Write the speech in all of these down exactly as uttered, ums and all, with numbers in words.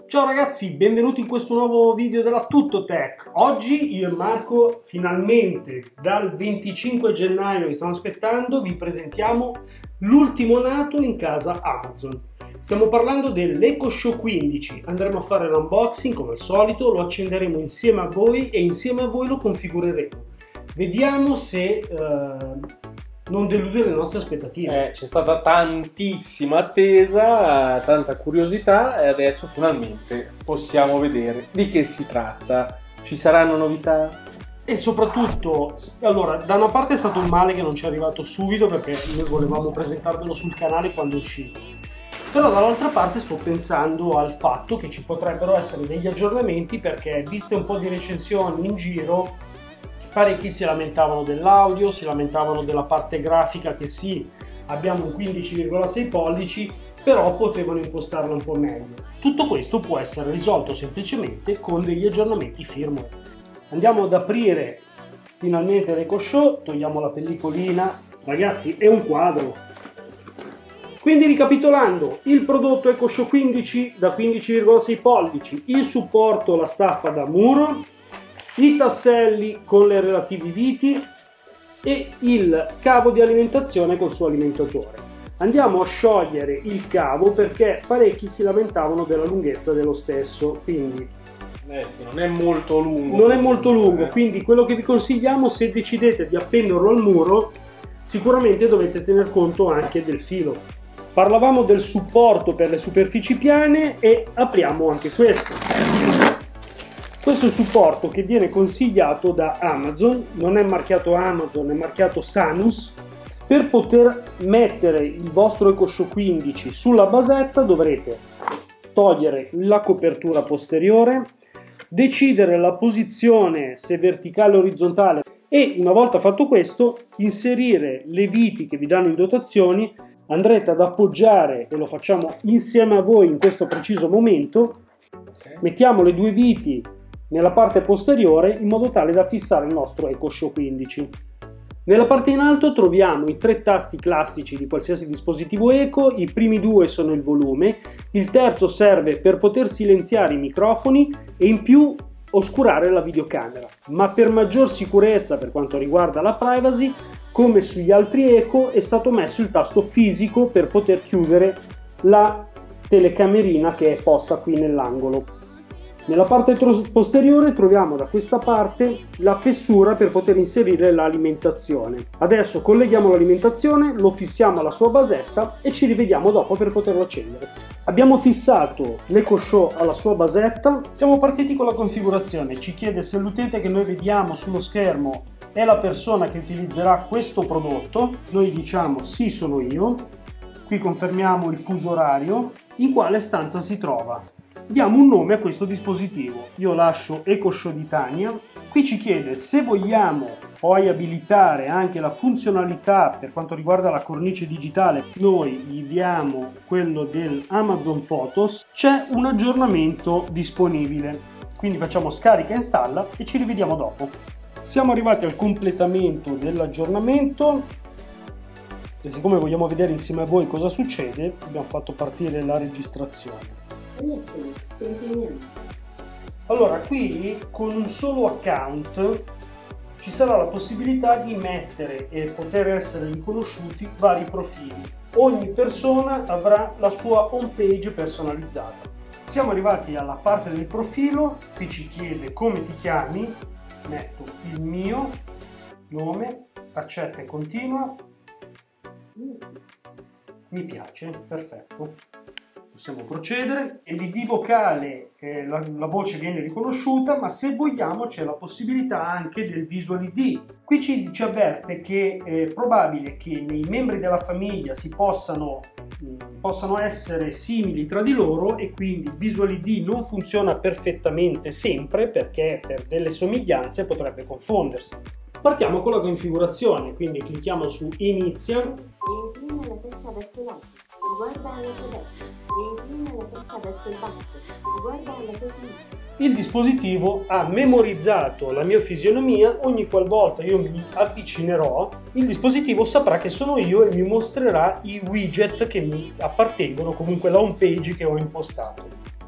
Ciao ragazzi, benvenuti in questo nuovo video della Tuttotech. Oggi io e Marco, finalmente dal venticinque gennaio che stiamo aspettando, vi presentiamo l'ultimo nato in casa Amazon. Stiamo parlando dell'Echo Show quindici, andremo a fare l'unboxing come al solito, lo accenderemo insieme a voi e insieme a voi lo configureremo. Vediamo se eh, non delude le nostre aspettative. Eh, c'è stata tantissima attesa, tanta curiosità e adesso finalmente possiamo vedere di che si tratta. Ci saranno novità? E soprattutto, allora, da una parte è stato un male che non ci è arrivato subito perché noi volevamo presentarvelo sul canale quando è uscito. Però dall'altra parte sto pensando al fatto che ci potrebbero essere degli aggiornamenti perché, viste un po' di recensioni in giro, parecchi si lamentavano dell'audio, si lamentavano della parte grafica che sì, abbiamo un quindici virgola sei pollici, però potevano impostarla un po' meglio. Tutto questo può essere risolto semplicemente con degli aggiornamenti firmware. Andiamo ad aprire finalmente l'Echo Show, togliamo la pellicolina. Ragazzi, è un quadro. Quindi ricapitolando, il prodotto Echo Show quindici da quindici virgola sei pollici, il supporto, la staffa da muro, i tasselli con le relativi viti e il cavo di alimentazione col suo alimentatore. Andiamo a sciogliere il cavo perché parecchi si lamentavano della lunghezza dello stesso, quindi eh sì, non è molto lungo. Non è molto lungo, quindi quello che vi consigliamo, se decidete di appenderlo al muro, sicuramente dovete tener conto anche del filo. Parlavamo del supporto per le superfici piane e apriamo anche questo. Questo è un supporto che viene consigliato da Amazon, non è marchiato Amazon, è marchiato Sanus. Per poter mettere il vostro Echo Show quindici sulla basetta dovrete togliere la copertura posteriore, decidere la posizione, se verticale o orizzontale, e una volta fatto questo inserire le viti che vi danno in dotazioni. Andrete ad appoggiare, e lo facciamo insieme a voi in questo preciso momento, mettiamo le due viti nella parte posteriore in modo tale da fissare il nostro Echo Show quindici. Nella parte in alto troviamo i tre tasti classici di qualsiasi dispositivo Echo, i primi due sono il volume, il terzo serve per poter silenziare i microfoni e in più oscurare la videocamera, ma per maggior sicurezza per quanto riguarda la privacy, come sugli altri Echo, è stato messo il tasto fisico per poter chiudere la telecamerina che è posta qui nell'angolo. Nella parte posteriore troviamo da questa parte la fessura per poter inserire l'alimentazione. Adesso colleghiamo l'alimentazione, lo fissiamo alla sua basetta e ci rivediamo dopo per poterlo accendere. Abbiamo fissato l'Echo Show alla sua basetta. Siamo partiti con la configurazione. Ci chiede se l'utente che noi vediamo sullo schermo è la persona che utilizzerà questo prodotto. Noi diciamo sì, sono io. Qui confermiamo il fuso orario, in quale stanza si trova. Diamo un nome a questo dispositivo, io lascio Echo Show di Tania. Qui ci chiede se vogliamo poi abilitare anche la funzionalità per quanto riguarda la cornice digitale, noi gli diamo quello del Amazon Photos, c'è un aggiornamento disponibile, quindi facciamo scarica e installa e ci rivediamo dopo. Siamo arrivati al completamento dell'aggiornamento e siccome vogliamo vedere insieme a voi cosa succede, abbiamo fatto partire la registrazione. Allora, qui con un solo account ci sarà la possibilità di mettere e poter essere riconosciuti vari profili. Ogni persona avrà la sua home page personalizzata. Siamo arrivati alla parte del profilo, qui ci chiede come ti chiami, metto il mio nome, accetta e continua, mi piace, perfetto. Possiamo procedere. L'I D vocale, eh, la, la voce viene riconosciuta, ma se vogliamo c'è la possibilità anche del Visual I D. Qui ci, ci avverte che è probabile che nei membri della famiglia si possano, mh, possano essere simili tra di loro e quindi il Visual I D non funziona perfettamente sempre perché per delle somiglianze potrebbe confondersi. Partiamo con la configurazione, quindi clicchiamo su Inizia. E inclina la testa verso l'alto, guarda alla tua destra, e inclina la testa verso il basso, guarda alla tua sinistra. Il dispositivo ha memorizzato la mia fisionomia, ogni qualvolta io mi avvicinerò, il dispositivo saprà che sono io e mi mostrerà i widget che mi appartengono, comunque la home page che ho impostato.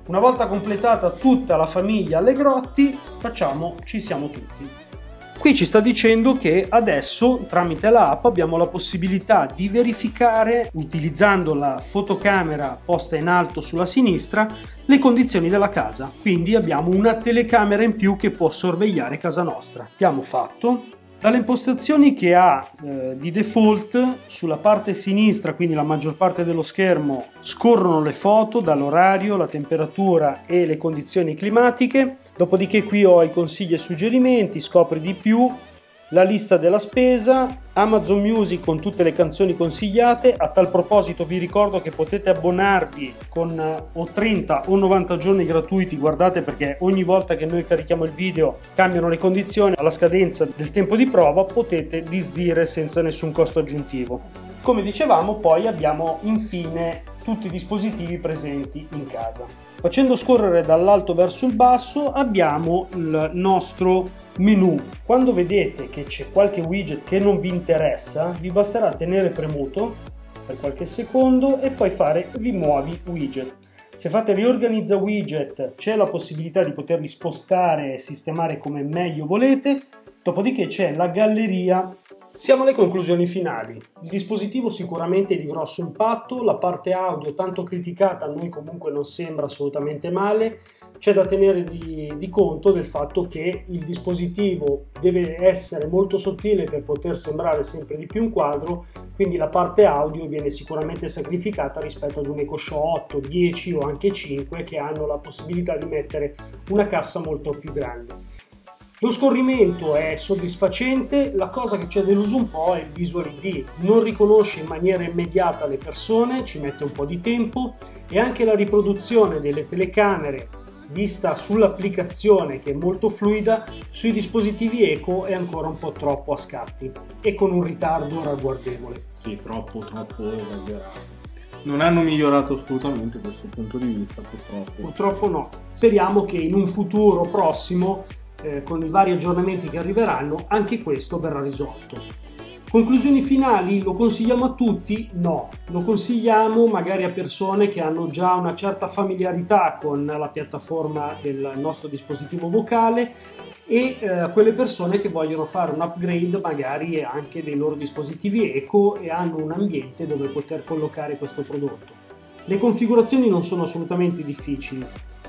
Una volta completata tutta la famiglia Allegrotti, facciamo Ci siamo tutti. Qui ci sta dicendo che adesso tramite l'app abbiamo la possibilità di verificare, utilizzando la fotocamera posta in alto sulla sinistra, le condizioni della casa. Quindi abbiamo una telecamera in più che può sorvegliare casa nostra. Abbiamo fatto. Dalle impostazioni che ha eh, di default, sulla parte sinistra, quindi la maggior parte dello schermo, scorrono le foto dall'orario, la temperatura e le condizioni climatiche. Dopodiché qui ho i consigli e suggerimenti, scopri di più, la lista della spesa, Amazon Music con tutte le canzoni consigliate. A tal proposito vi ricordo che potete abbonarvi con o trenta o novanta giorni gratuiti, guardate, perché ogni volta che noi carichiamo il video cambiano le condizioni, alla scadenza del tempo di prova potete disdire senza nessun costo aggiuntivo. Come dicevamo, poi abbiamo infine tutti i dispositivi presenti in casa. Facendo scorrere dall'alto verso il basso abbiamo il nostro menu. Quando vedete che c'è qualche widget che non vi interessa, vi basterà tenere premuto per qualche secondo e poi fare rimuovi widget. Se fate riorganizza widget c'è la possibilità di poterli spostare e sistemare come meglio volete, dopodiché c'è la galleria. Siamo alle conclusioni finali. Il dispositivo sicuramente è di grosso impatto, la parte audio tanto criticata a noi comunque non sembra assolutamente male. C'è da tenere di, di conto del fatto che il dispositivo deve essere molto sottile per poter sembrare sempre di più un quadro, quindi la parte audio viene sicuramente sacrificata rispetto ad un EcoShow otto, dieci o anche cinque che hanno la possibilità di mettere una cassa molto più grande. Lo scorrimento è soddisfacente, la cosa che ci ha deluso un po' è il Visual I D, non riconosce in maniera immediata le persone, ci mette un po' di tempo, e anche la riproduzione delle telecamere vista sull'applicazione, che è molto fluida, sui dispositivi Eco è ancora un po' troppo a scatti e con un ritardo ragguardevole. Sì, troppo, troppo esagerato. Non hanno migliorato assolutamente questo punto di vista, purtroppo. Purtroppo no. Speriamo che in un futuro prossimo, eh, con i vari aggiornamenti che arriveranno, anche questo verrà risolto. Conclusioni finali, lo consigliamo a tutti? No, lo consigliamo magari a persone che hanno già una certa familiarità con la piattaforma del nostro dispositivo vocale e eh, quelle persone che vogliono fare un upgrade magari anche dei loro dispositivi Eco e hanno un ambiente dove poter collocare questo prodotto. Le configurazioni non sono assolutamente difficili,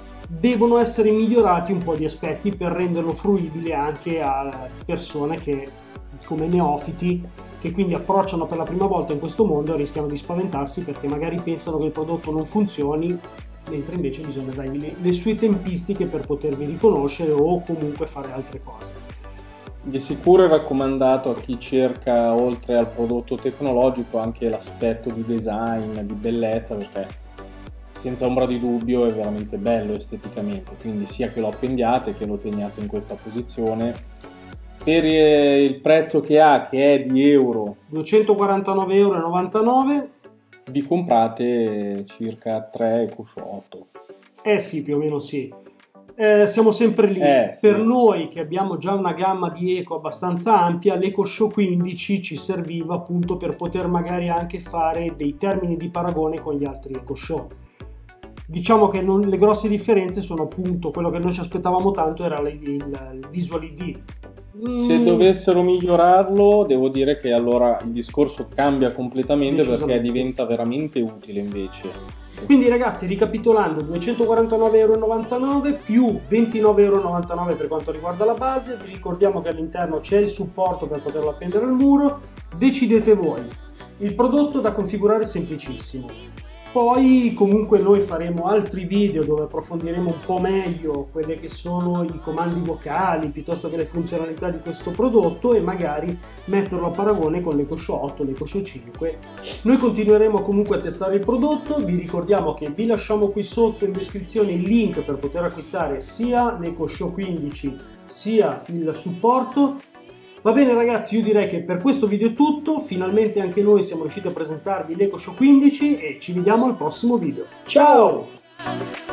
devono essere migliorati un po' di aspetti per renderlo fruibile anche a persone che come neofiti, che quindi approcciano per la prima volta in questo mondo e rischiano di spaventarsi perché magari pensano che il prodotto non funzioni, mentre invece bisogna dargli le, le sue tempistiche per potervi riconoscere o comunque fare altre cose. Di sicuro è raccomandato a chi cerca, oltre al prodotto tecnologico, anche l'aspetto di design, di bellezza, perché senza ombra di dubbio è veramente bello esteticamente, quindi sia che lo appendiate che lo teniate in questa posizione. Per il prezzo che ha, che è di euro duecentoquarantanove virgola novantanove euro, vi comprate circa tre EcoShow otto. Eh sì, più o meno sì. Eh, siamo sempre lì. Eh, sì. Per noi che abbiamo già una gamma di Eco abbastanza ampia, l'EcoShow quindici ci serviva appunto per poter magari anche fare dei termini di paragone con gli altri EcoShow. Diciamo che non, le grosse differenze sono appunto quello che noi ci aspettavamo tanto era il, il, il Visual I D. Se dovessero migliorarlo, devo dire che allora il discorso cambia completamente perché diventa veramente utile invece. Quindi ragazzi, ricapitolando, duecentoquarantanove virgola novantanove euro più ventinove virgola novantanove euro per quanto riguarda la base. Vi ricordiamo che all'interno c'è il supporto per poterlo appendere al muro. Decidete voi. Il prodotto da configurare è semplicissimo. Poi comunque noi faremo altri video dove approfondiremo un po' meglio quelle che sono i comandi vocali piuttosto che le funzionalità di questo prodotto e magari metterlo a paragone con l'EcoShow otto, l'EcoShow cinque. Noi continueremo comunque a testare il prodotto, vi ricordiamo che vi lasciamo qui sotto in descrizione il link per poter acquistare sia l'EcoShow quindici sia il supporto. Va bene ragazzi, io direi che per questo video è tutto, finalmente anche noi siamo riusciti a presentarvi l'EcoShow quindici e ci vediamo al prossimo video. Ciao!